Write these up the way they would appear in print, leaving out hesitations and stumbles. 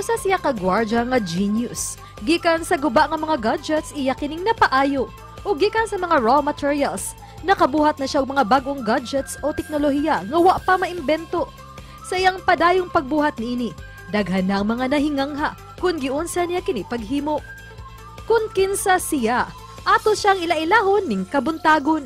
Usa siya ka gwardiya nga genius. Gikan sa guba nga mga gadgets iya kining napaayo. O gikan sa mga raw materials, nakabuhat na siya og mga bagong gadgets o teknolohiya nga wa pa maimbento. Sa iyang padayong pagbuhat niini, daghan na ang mga nahingangha kun giunsa niya kini paghimo. Kun kinsa siya, ato siyang ilailahon ning kabuntagon.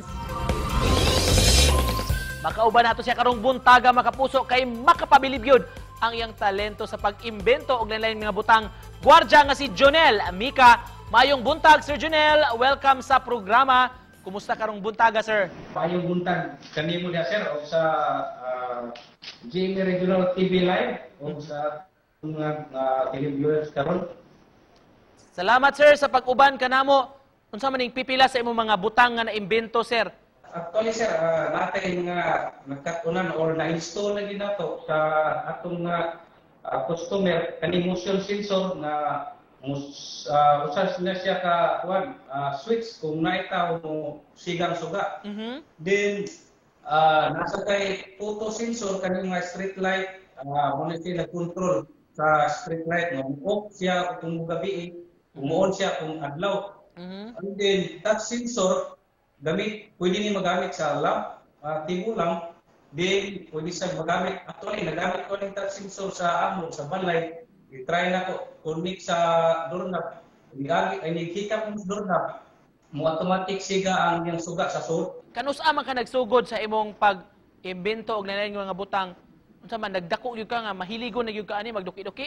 Makauban nato siya karong buntaga makapuso kay makapabilib yun ang iyang talento sa pag-imbento og lain-lain mga butang. Gwardiya nga si Jonel Mika. Mayong buntag, Sir Jonel. Welcome sa programa. Kumusta karong buntaga, sir? Mayong buntag kanimo dia, sir, o sa GMA Regional TV Live o sa mga televiewers karon. Salamat, sir, sa pag-uban kanamo. Unsa man ning pipila sa imong mga butang nga naimbento, sir? Actually, sir, natay nga nagkatunan or na-install na din nato sa atong customer kaning motion sensor na usas na siya ka switch kung naitaw mo sigang suga. Then nasa kay photo sensor kaning mga street light muna siya nag-control sa street light nga off siya kung gabi, umuon siya kung adlaw. And then touch sensor pwede ni magamit sa lamp, tibulang, then pwede siya magamit. Actually, nagamit ko ng touch sensor sa amo, sa balay. I-try na ko, connect sa doorknob. Nagkita ko sa doorknob, mo automatic siga ang yung suga sa suot. Kanusa man ka nagsugod sa imong pag-imbento og lain-lain nga butang? Unsa man nagdako gyud ka nga mahiligon na gyud ka ani magduki-duki?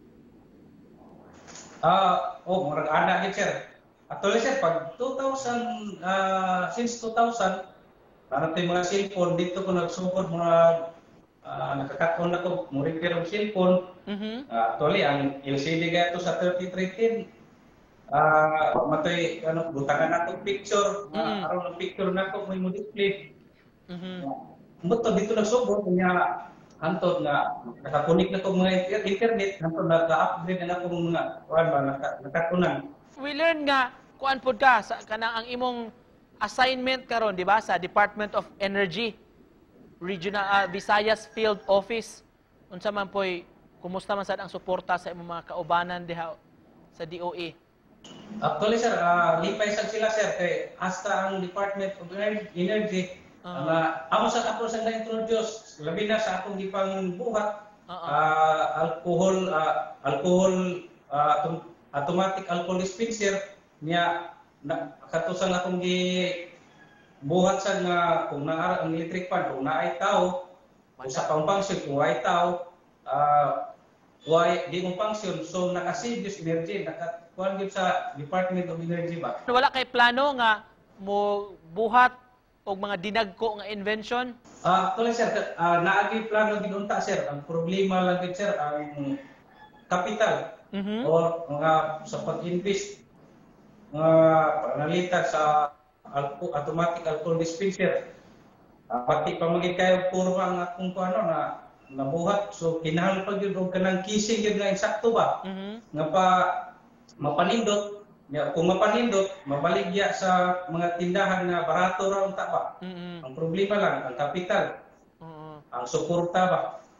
Murag ana gid, sir. Actually, sir, pag 2000, since 2000, parang tayo mga cellphone, dito ko nagsugod mga nakakataon na ko, mo repair ang cellphone. Actually, ang LCD ga ito sa 3310, matay, butangan na itong picture, araw ng picture na ito, may mo display. Buto, dito nagsugod, kanya hantod na nakakunik na itong mga internet, hantod naka-upgrade na itong mga nakatunan. We learn nga kuan pod ka sa kanang ang imong assignment karon, di ba, sa Department of Energy Regional Visayas Field Office. Unsa man poy kumusta man sad ang suporta sa imong mga kaubanan diha sa DOE? Actually, sir, lipay sad sila, sir, kay hasta ang Department of Energy amo sa ako sa na-introduce labi na sa akong gipang buhat automatic alcohol dispenser niya katusan akong buhat sa nga kung naa ang electric fan kung naay tao sa pang function kung ay tao di mong function so naka-save yung energy nakakuan gyud sa Department of Energy ba. Wala kay plano nga mo buhat og mga dinagko nga invention? Actually, sir, naagi plano gid unta, sir. Ang problema lang gid, sir, ang capital or mga sa pag-invest mga panalitan sa automatic alcohol dispenser. Pati pa maging kayo puro ang akong na nabuhat. So, kinahanglan pa yun o kanang kissing yun nga insakto ba? Nga pa mapanindot. Kung mapanindot, mabaligya sa mga tindahan na barato raw unta ba? Ang problema lang, ang kapital. Ang suporta ba?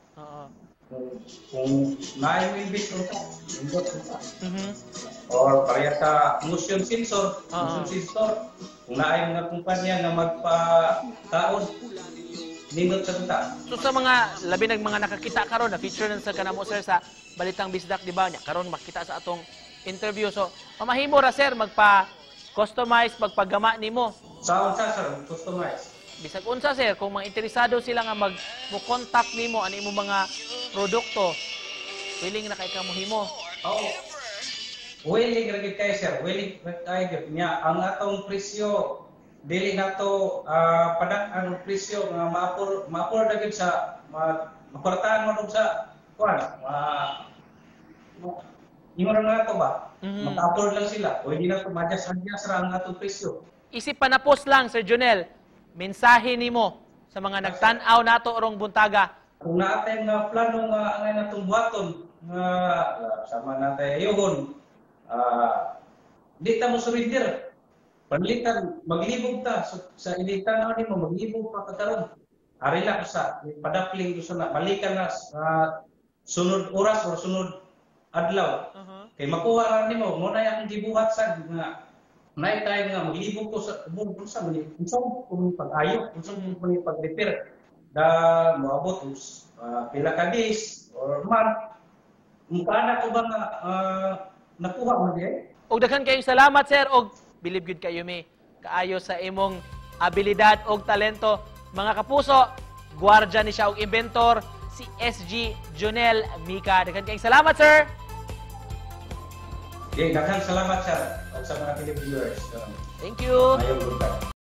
Kung na-invest unta, indot unta. Or pareha sa motion sensor, kung naay mga kumpanya na magpa-taon, nindot sa unta. So sa mga labi ng mga nakakita karon na feature na sa kanamo, sir, sa Balitang Bisdak, di ba? Karon makita sa atong interview. So, mamahimo ra, sir, magpa-customize, magpagama nimo. Sa unsa, sir, customize. Bisag unsa, sir, kung mga interesado sila nga mo-contact nimo ani imo mga produkto, willing na kay ka mohimo. Oo. Willing ra gid kay, sir. Willing kay gid niya ang atong presyo dili nato ang presyo nga maapor na gid sa maportahan mo sa kuan. Imo ra na to ba? Maka-afford lang sila. O hindi na to madjas-adjas ra ang atong presyo. Isip panapos lang, Sir Jonel, mensahe nimo sa mga nagtan-aw nato orong buntaga. Kung naatay nga plano nga angay natong buhaton nga sama natay ayohon, di ta mo surrender. Panlitan, maglibog ta sa ilitan na nimo, maglibog pa kataron. Ari na sa padapling gusto na balikan na sa sunod oras o sunod adlaw. Kay makuha ra nimo mo na yang gibuhat sa nga nay tayo nga maglibog ko sa unsa man unsa kung pag-ayo unsa man pag-repair da moabot pila ka days or month mukana ko ba nga nakuha mo diay. Og daghan kayong salamat sir og bilib gyud kayo mi kaayo sa imong abilidad og talento. Mga kapuso, gwardiya ni siya og inventor si SG Jonel Mica. Daghan kayong salamat sir. Daghang salamat sir sa mga viewers. Thank you. Ayaw